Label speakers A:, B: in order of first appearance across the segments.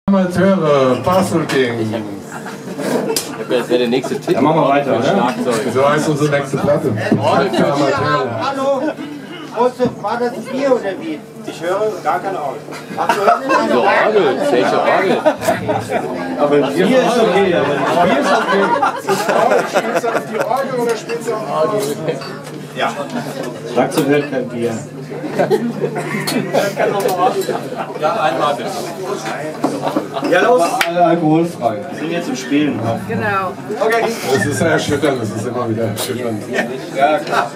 A: Amateure, Puzzle King.
B: Das wäre der nächste Tipp.
C: Dann machen wir weiter, oder?
B: Schlagzeug.
A: So heißt unsere nächste Platte. Amateure.
D: Hallo! War das ein Bier oder wie?
E: Ich höre gar keine Orgel.
D: Ach, du hörst nicht
B: So Orgel, welche Orgel?
C: Aber Bier ist okay. Bier ist okay.
A: Spielst du auf die Orgel oder spielst du auf die Orgel?
E: Ja.
C: Schlagzeug hört kein Bier.
B: Ja, einmal bitte.
C: Ja, los! Alle alkoholfrei. Wir sind jetzt im Spielen.
F: Genau.
E: Okay.
A: Das ist ja erschütternd, das ist immer wieder erschütternd.
C: Ja, klar.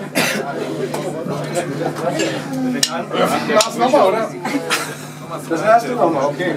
A: Glas nochmal, oder? Das erste nochmal, okay.